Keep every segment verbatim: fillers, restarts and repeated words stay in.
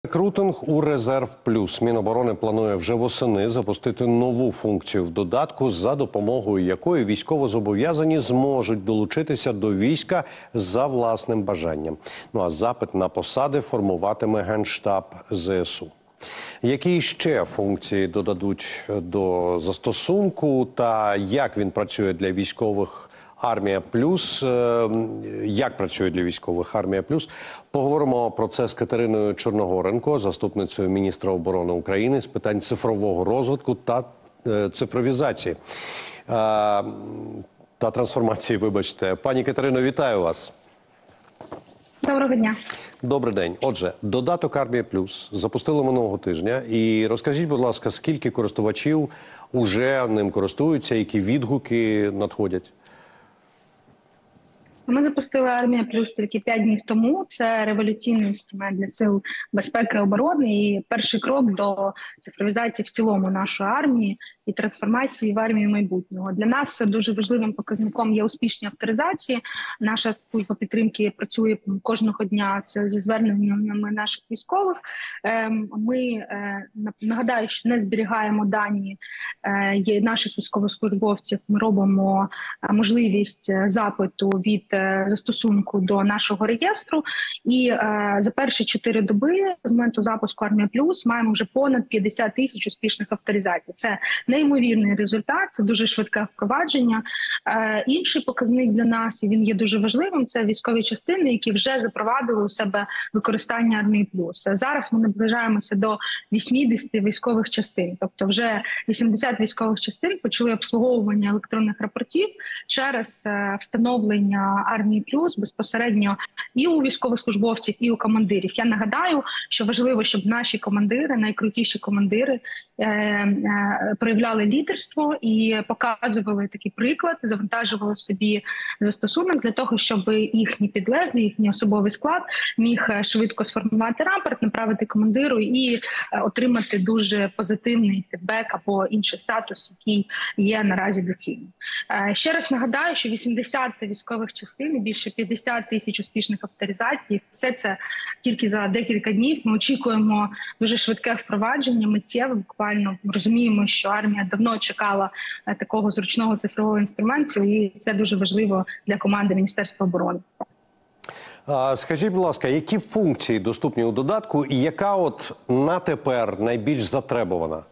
Рекрутинг у Резерв Плюс. Міноборони планує вже восени запустити нову функцію в додатку, за допомогою якої військовозобов'язані зможуть долучитися до війська за власним бажанням. Ну а запит на посади формуватиме Генштаб ЗСУ. Які ще функції додадуть до застосунку та як він працює для військових Армія Плюс, як працює для військових Армія Плюс, поговоримо про це з Катериною Чорногоренко, заступницею міністра оборони України з питань цифрового розвитку та цифровізації та трансформації, вибачте. Пані Катерино, вітаю вас. Доброго дня. Добрий день. Отже, додаток Армія Плюс запустили минулого тижня. І розкажіть, будь ласка, скільки користувачів уже ним користуються, які відгуки надходять? Ми запустили Армія Плюс тільки п'ять днів тому. Це революційний інструмент для сил безпеки і оборони і перший крок до цифровізації в цілому нашої армії і трансформації в армію майбутнього. Для нас дуже важливим показником є успішні авторизації. Наша служба підтримки працює кожного дня зі зверненнями наших військових. Ми, нагадаю, що не зберігаємо дані наших військовослужбовців. Ми робимо можливість запиту від застосунку до нашого реєстру. І е, за перші чотири доби з моменту запуску Армія Плюс маємо вже понад п'ятдесят тисяч успішних авторизацій. Це неймовірний результат, це дуже швидке впровадження. Е, інший показник для нас, і він є дуже важливим, це військові частини, які вже запровадили у себе використання Армії Плюс. Зараз ми наближаємося до вісімдесят військових частин. Тобто вже вісімдесят військових частин почали обслуговування електронних рапортів через е, встановлення Армії Плюс безпосередньо і у військовослужбовців, і у командирів. Я нагадаю, що важливо, щоб наші командири, найкрутіші командири, е е проявляли лідерство і показували такий приклад, завантажували собі застосунок для того, щоб їхні підлеглі, їхній особовий склад міг швидко сформувати рапорт, направити командиру і е отримати дуже позитивний фідбек або інший статус, який є наразі доцільним. Е ще раз нагадаю, що вісімдесят військових частин, більше п'ятдесят тисяч успішних авторизацій. Все це тільки за декілька днів. Ми очікуємо дуже швидке впровадження, миттєве. Буквально розуміємо, що армія давно чекала такого зручного цифрового інструменту, і це дуже важливо для команди Міністерства оборони. А, скажіть, будь ласка, які функції доступні у додатку і яка от на тепер найбільш затребувана?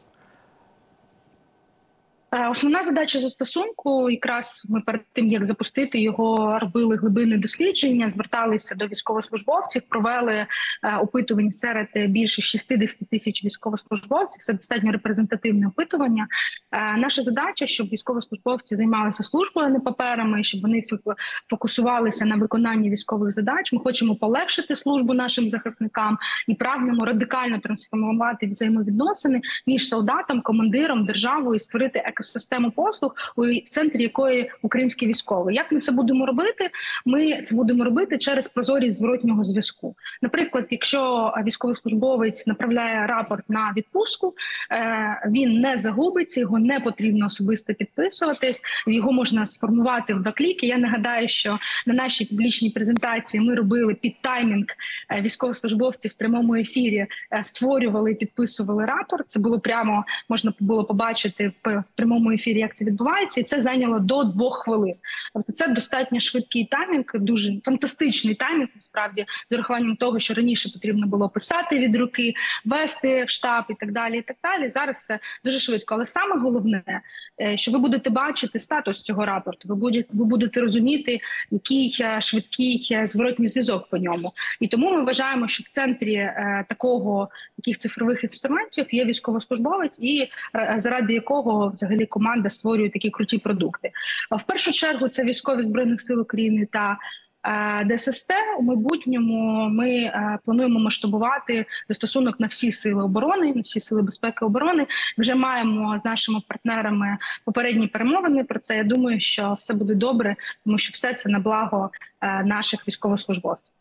Основна задача застосунку, якраз ми перед тим, як запустити його, робили глибинне дослідження, зверталися до військовослужбовців, провели опитування серед більше шістдесят тисяч військовослужбовців. Це достатньо репрезентативне опитування. Наша задача, щоб військовослужбовці займалися службою, а не паперами, щоб вони фокусувалися на виконанні військових задач. Ми хочемо полегшити службу нашим захисникам і прагнемо радикально трансформувати взаємовідносини між солдатом, командиром, державою і створити екосистему послуг, в центрі якої українські військові. Як ми це будемо робити? Ми це будемо робити через прозорість зворотнього зв'язку. Наприклад, якщо військовослужбовець направляє рапорт на відпустку, він не загубиться, його не потрібно особисто підписуватись, його можна сформувати в два кліки. Я нагадаю, що на нашій публічній презентації ми робили під таймінг військовослужбовців в прямому ефірі, створювали і підписували рапорт. Це було прямо, можна було побачити в прямому ефірі, як це відбувається, і це зайняло до двох хвилин. Тобто це достатньо швидкий таймінг, дуже фантастичний таймінг, насправді, з урахуванням того, що раніше потрібно було писати від руки, вести в штаб і так далі, і так далі. Зараз це дуже швидко. Але саме головне, що ви будете бачити статус цього рапорту, ви будете, ви будете розуміти, який швидкий зворотній зв'язок по ньому. І тому ми вважаємо, що в центрі е, такого, таких цифрових інструментів є військовослужбовець, і е, заради якого взагалі команда створює такі круті продукти. В першу чергу це військові Збройних сил України та ДССТ. У майбутньому ми плануємо масштабувати застосунок на всі сили оборони, на всі сили безпеки і оборони. Вже маємо з нашими партнерами попередні перемовини про це. Я думаю, що все буде добре, тому що все це на благо наших військовослужбовців.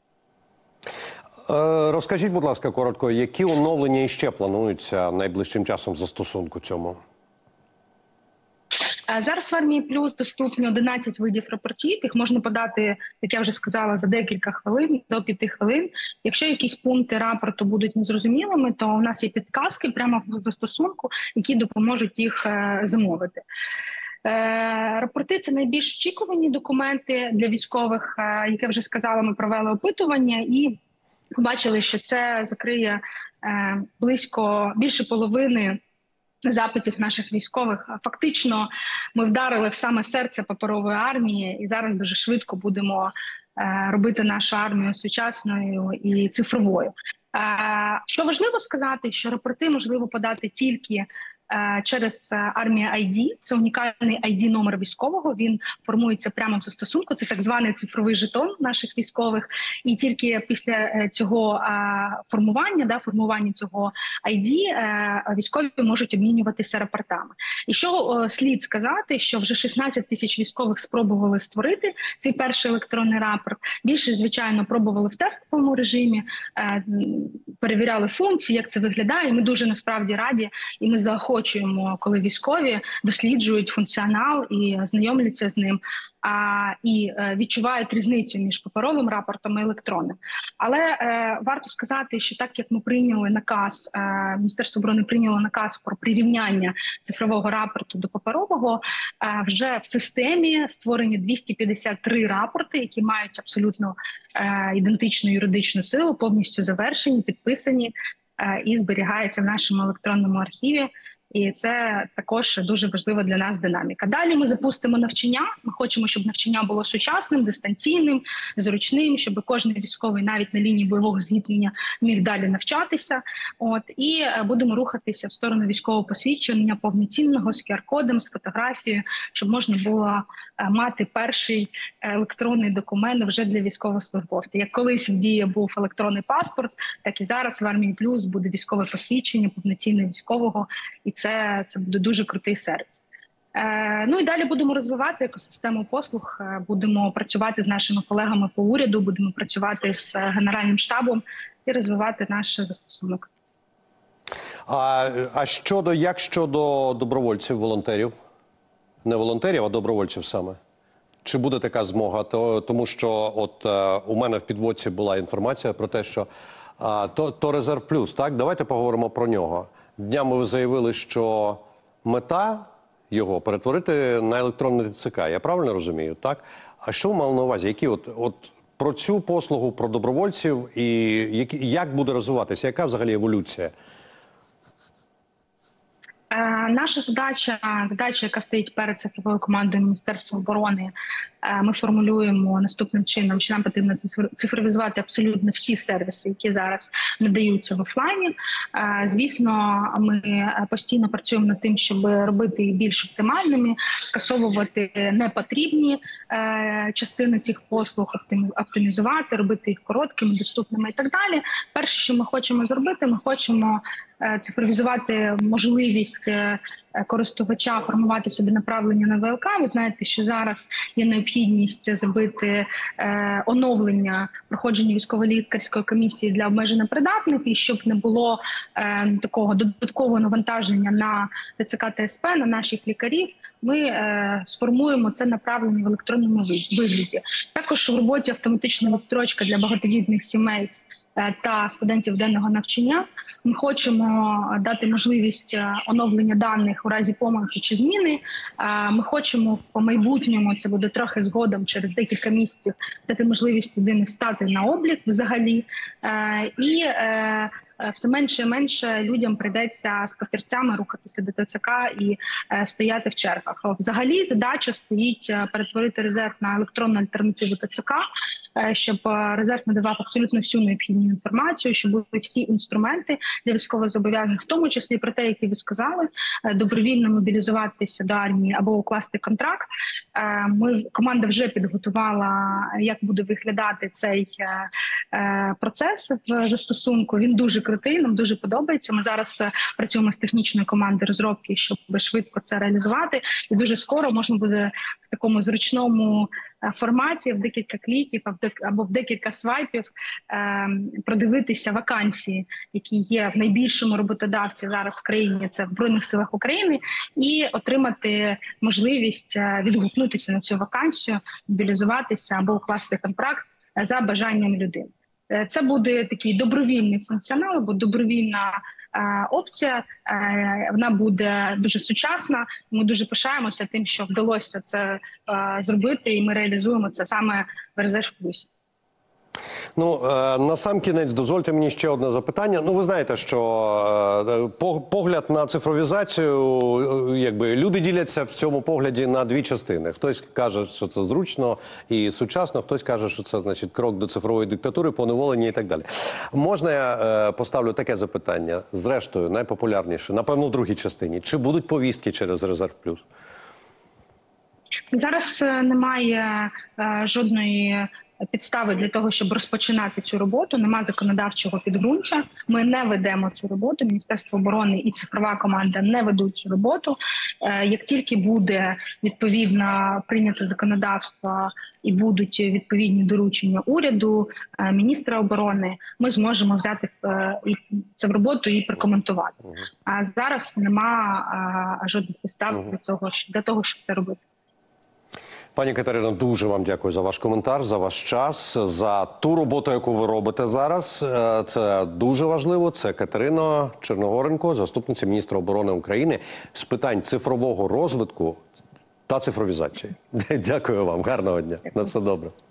Розкажіть, будь ласка, коротко, які оновлення іще плануються найближчим часом в застосунку цьому? Зараз в Армії Плюс доступні одинадцять видів рапортів. Їх можна подати, як я вже сказала, за декілька хвилин, до п'яти хвилин. Якщо якісь пункти рапорту будуть незрозумілими, то у нас є підказки прямо в застосунку, які допоможуть їх замовити. Рапорти – це найбільш очікувані документи для військових. Як я вже сказала, ми провели опитування і побачили, що це закриє близько більше половини запитів наших військових. Фактично ми вдарили в саме серце паперової армії і зараз дуже швидко будемо робити нашу армію сучасною і цифровою. Що важливо сказати, що рапорти можливо подати тільки через Армія ай ді. Це унікальний ай ді-номер військового. Він формується прямо в застосунку. Це так званий цифровий жетон наших військових. І тільки після цього формування, да, формування цього ай ді, військові можуть обмінюватися рапортами. І що слід сказати, що вже шістнадцять тисяч військових спробували створити свій перший електронний рапорт. Більше, звичайно, пробували в тестовому режимі, перевіряли функції, як це виглядає. Ми дуже насправді раді, і ми заохочуємо, коли військові досліджують функціонал і знайомляться з ним, а, і е, відчувають різницю між паперовим рапортом і електронним. Але е, варто сказати, що так як ми прийняли наказ, е, Міністерство оборони прийняло наказ про прирівняння цифрового рапорту до паперового, е, вже в системі створені двісті п'ятдесят три рапорти, які мають абсолютно е, ідентичну юридичну силу, повністю завершені, підписані е, і зберігаються в нашому електронному архіві. І це також дуже важлива для нас динаміка. Далі ми запустимо навчання. Ми хочемо, щоб навчання було сучасним, дистанційним, зручним, щоб кожен військовий навіть на лінії бойового зіткнення міг далі навчатися. От і будемо рухатися в сторону військового посвідчення повноцінного з ку ар-кодом, з фотографією, щоб можна було мати перший електронний документ вже для військовослужбовців. Як колись в дії був електронний паспорт, так і зараз в Армії Плюс буде військове посвідчення повноцінне військового. І це, це буде дуже крутий сервіс. Е, ну і далі будемо розвивати екосистему послуг, будемо працювати з нашими колегами по уряду, будемо працювати з Генеральним штабом і розвивати наш застосунок. А, а щодо, як щодо добровольців, волонтерів? Не волонтерів, а добровольців саме? Чи буде така змога? То, тому що от е, у мене в підводці була інформація про те, що е, то, то резерв плюс, так? Давайте поговоримо про нього. Днями ви заявили, що мета його перетворити на електронний ТЦК. Я правильно розумію, так? А що ви мали на увазі? Які от, от про цю послугу, про добровольців і які, як буде розвиватися? Яка взагалі еволюція? Наша задача, задача, яка стоїть перед цифровою командою Міністерства оборони, ми формулюємо наступним чином, що нам потрібно цифровізувати абсолютно всі сервіси, які зараз надаються в офлайні. Звісно, ми постійно працюємо над тим, щоб робити їх більш оптимальними, скасовувати непотрібні частини цих послуг, оптимізувати, робити їх короткими, доступними і так далі. Перше, що ми хочемо зробити, ми хочемо цифровізувати можливість користувача формувати собі направлення на ВЛК. Ви знаєте, що зараз є необхідність зробити е, оновлення проходження військово-лікарської комісії для обмежено придатних, і щоб не було е, такого додаткового навантаження на ТЦК та ес пе, на наших лікарів, ми е, сформуємо це направлення в електронному вигляді. Також в роботі автоматична відстрочка для багатодітних сімей та студентів денного навчання. Ми хочемо дати можливість оновлення даних у разі помилки чи зміни. Ми хочемо в майбутньому, це буде трохи згодом, через декілька місяців, дати можливість людини встати на облік взагалі. І все менше і менше людям прийдеться з папірцями рухатися до ТЦК і е, стояти в чергах. Взагалі задача стоїть перетворити резерв на електронну альтернативу ТЦК, е, щоб резерв надавав абсолютно всю необхідну інформацію, щоб були всі інструменти для військовозобов'язаних, в тому числі про те, які ви сказали, е, добровільно мобілізуватися до армії або укласти контракт. Е, ми, команда вже підготувала, як буде виглядати цей е, процес в застосунку. Він дуже крутий, нам дуже подобається. Ми зараз е, працюємо з технічною командою розробки, щоб швидко це реалізувати. І дуже скоро можна буде в такому зручному е, форматі, в декілька кліків або в декілька свайпів е, продивитися вакансії, які є в найбільшому роботодавці зараз в країні, це в Збройних силах України, і отримати можливість е, відгукнутися на цю вакансію, мобілізуватися або укласти контракт за бажанням людини. Це буде такий добровільний функціонал, або добровільна е, опція. Е, вона буде дуже сучасна. Ми дуже пишаємося тим, що вдалося це е, зробити, і ми реалізуємо це саме в Резерв Плюсі. Ну, на сам кінець дозвольте мені ще одне запитання. Ну, ви знаєте, що погляд на цифровізацію, якби люди діляться в цьому погляді на дві частини. Хтось каже, що це зручно і сучасно, хтось каже, що це, значить, крок до цифрової диктатури, поневолення і так далі. Можна я поставлю таке запитання? Зрештою, найпопулярніше, напевно, в другій частині. Чи будуть повістки через Резерв Плюс? Зараз немає е, жодної підстави для того, щоб розпочинати цю роботу. Нема законодавчого підґрунтя. Ми не ведемо цю роботу. Міністерство оборони і цифрова команда не ведуть цю роботу. Е, як тільки буде відповідно прийнято законодавство і будуть відповідні доручення уряду, е, міністра оборони, ми зможемо взяти е, це в роботу і прокоментувати. А зараз нема е, жодних підстав для цього, для того, щоб це робити. Пані Катерино, дуже вам дякую за ваш коментар, за ваш час, за ту роботу, яку ви робите зараз. Це дуже важливо. Це Катерина Черногоренко, заступниця міністра оборони України з питань цифрового розвитку та цифровізації. Дякую вам. Гарного дня. На все добре.